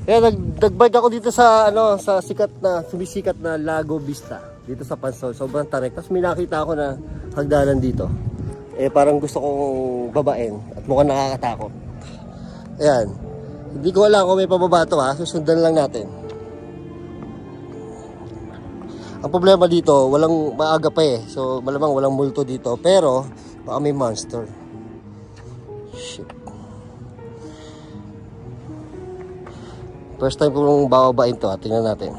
Kaya nagbike ako dito sa sa sumisikat na Lago Vista dito sa Pansol. Sobrang tarik. Tapos may nakita ako na hagdanan dito. Eh parang gusto kong babain at mukhang nakakatakot. Ayan. Hindi ko alam kung may pababa to ha. Susundan lang natin. Ang problema dito, walang maaga pa eh. So malamang walang multo dito. Pero baka may monster. Shit. First time ko nung bababain to, tingnan natin.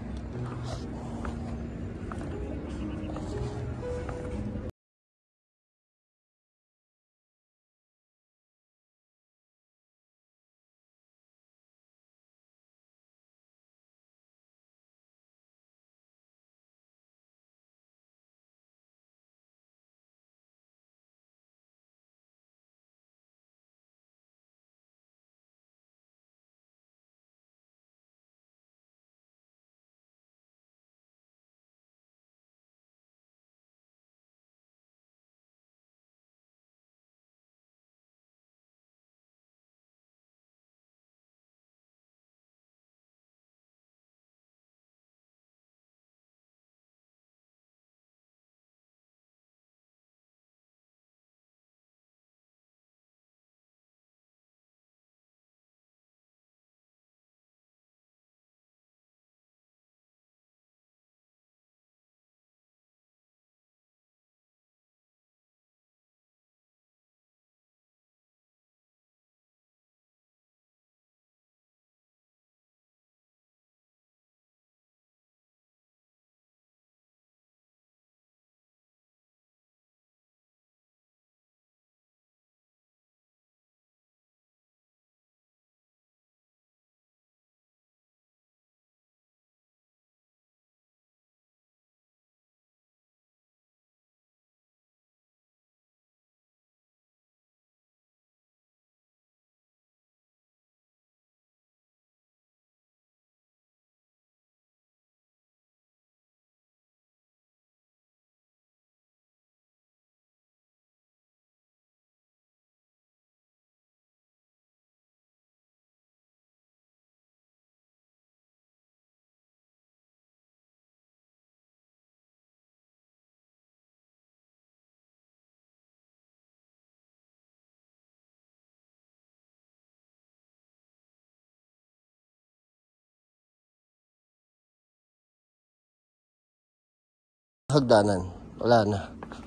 Hagdanan, wala na.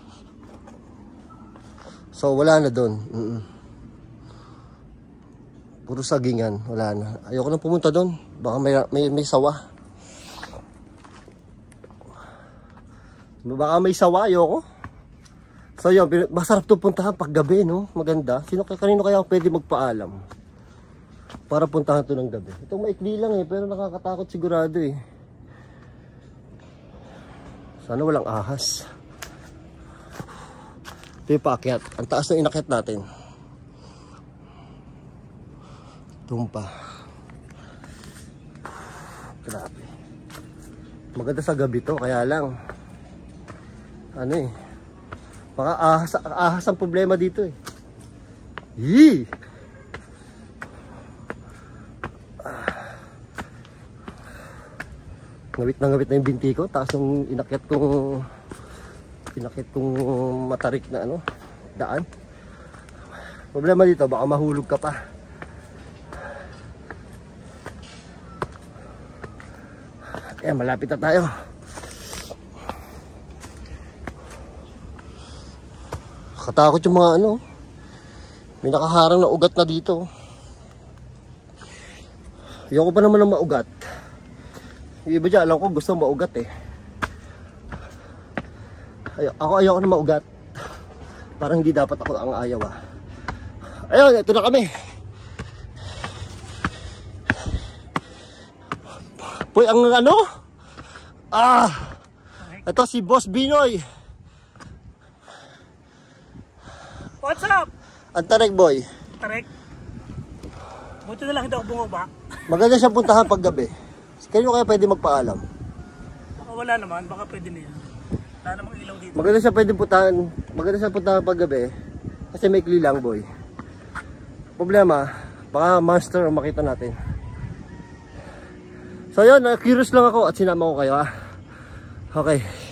So wala na doon. Puro sagingan, wala na. Ayoko na pumunta doon. Baka may sawa. Baka may sawa, ayoko. So yun, masarap to puntahan pag gabi, no? Maganda. Kanino kaya pwede magpaalam para puntahan to ng gabi? Itong maikli lang eh, pero nakakatakot sigurado eh. Sana walang ahas. Ito yung paakyat. Ang taas na inakyat natin. Tumpa. Grabe. Maganda sa gabi to, kaya lang ano eh, baka ahas ang problema dito eh. Yee! Ngawit na yung binti ko, taas ng inakyat kong matarik na daan. Problema dito, baka mahulog ka pa. Eh, malapit na tayo. Katakot yung mga may nakaharang na ugat na dito. Ayoko pa naman ng maugat. Yung iba dyan, alam ko gusto maugat eh. Ayoko na maugat. Parang hindi dapat ako ang ayaw ah. Ayun, ito na kami. Poy, ang ito si Boss Binoy. What's up? Ang tarik boy. Tarik? Buti na lang hindi ako bumaba. Maganda siya puntahan pag gabi. Kanino kaya pwede magpaalam? Wala naman, baka pwede niya. Wala namang ilaw dito. Maganda siya puntahan pag gabi. Kasi may ikli lang boy. Problema, baka monster ang makita natin. So yun, curious lang ako at sinama ko kayo ha. Okay.